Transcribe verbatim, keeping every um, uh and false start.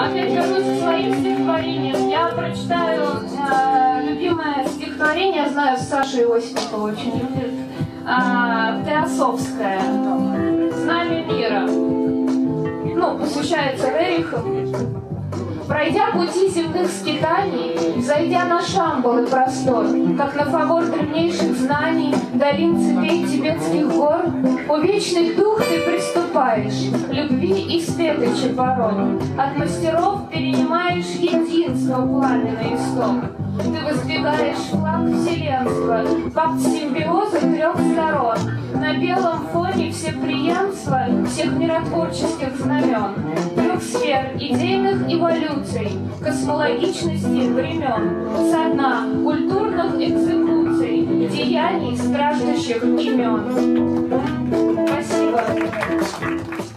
опять вернусь к своим стихотворениям. Я прочитаю э, любимое стихотворение, я знаю, Саша Иосифова очень любит, э, Теософское, «Знамя мира». Ну, посвящается Рериху. Пройдя пути земных скитаний, зайдя на Шамбал и простор, как на фавор древнейших знаний, долин цепей тибетских гор, о вечный дух ты приступаешь, любви и светочи порой, от мастеров перенимаешь единство пламенный исток. Ты воздвигаешь флаг вселенства, факт симбиоза трех сторон, на белом фоне всеприемства всех миротворческих знамен, трех сфер идейных эволюций, космологичности времен, со дна культурных экзекуций, деяний страждущих имен. Спасибо.